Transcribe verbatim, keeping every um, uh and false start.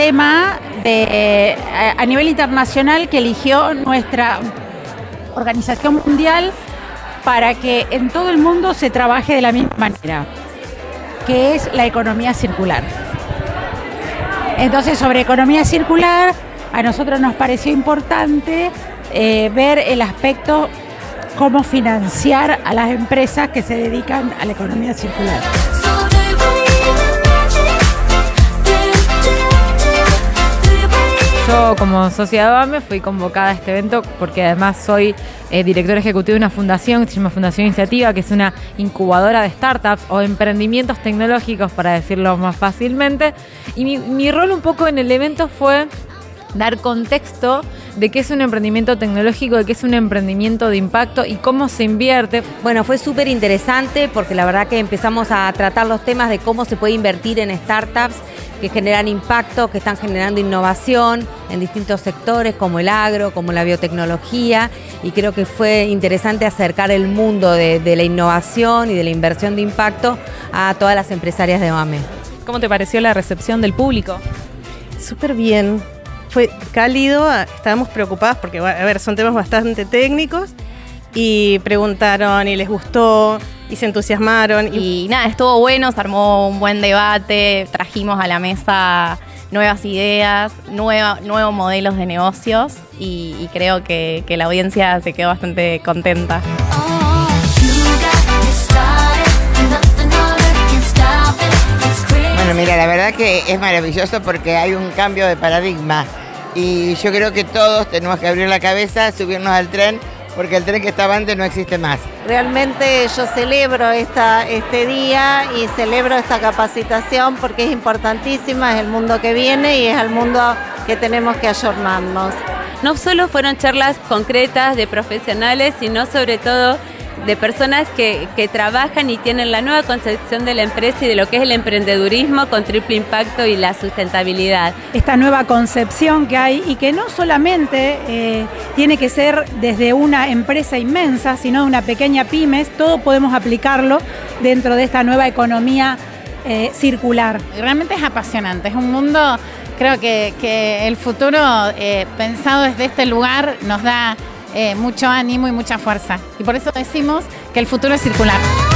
tema de, a, a nivel internacional que eligió nuestra Organización Mundial para que en todo el mundo se trabaje de la misma manera, que es la economía circular. Entonces, sobre economía circular, a nosotros nos pareció importante eh, ver el aspecto cómo financiar a las empresas que se dedican a la economía circular. Yo, como sociedad O A M E, fui convocada a este evento porque además soy eh, directora ejecutiva de una fundación que se llama Fundación Iniciativa, que es una incubadora de startups o emprendimientos tecnológicos, para decirlo más fácilmente. Y mi, mi rol un poco en el evento fue dar contexto de qué es un emprendimiento tecnológico, de qué es un emprendimiento de impacto y cómo se invierte. Bueno, fue súper interesante porque la verdad que empezamos a tratar los temas de cómo se puede invertir en startups que generan impacto, que están generando innovación en distintos sectores como el agro, como la biotecnología, y creo que fue interesante acercar el mundo de, de la innovación y de la inversión de impacto a todas las empresarias de O A M E. ¿Cómo te pareció la recepción del público? Súper bien, fue cálido, estábamos preocupadas porque, a ver, son temas bastante técnicos y preguntaron y les gustó y se entusiasmaron. Y, y nada, estuvo bueno, se armó un buen debate, trajimos a la mesa nuevas ideas, nueva, nuevos modelos de negocios y, y creo que, que la audiencia se quedó bastante contenta. Bueno, mira, la verdad que es maravilloso porque hay un cambio de paradigma y yo creo que todos tenemos que abrir la cabeza, subirnos al tren, porque el tren que estaba antes no existe más. Realmente yo celebro esta, este día y celebro esta capacitación porque es importantísima, es el mundo que viene y es el mundo que tenemos que ayornarnos. No solo fueron charlas concretas de profesionales, sino sobre todo de personas que, que trabajan y tienen la nueva concepción de la empresa y de lo que es el emprendedurismo con triple impacto y la sustentabilidad. Esta nueva concepción que hay y que no solamente eh, tiene que ser desde una empresa inmensa, sino de una pequeña pymes, todo podemos aplicarlo dentro de esta nueva economía eh, circular. Realmente es apasionante, es un mundo, creo que, que el futuro eh, pensado desde este lugar nos da Eh, mucho ánimo y mucha fuerza. Y por eso decimos que el futuro es circular.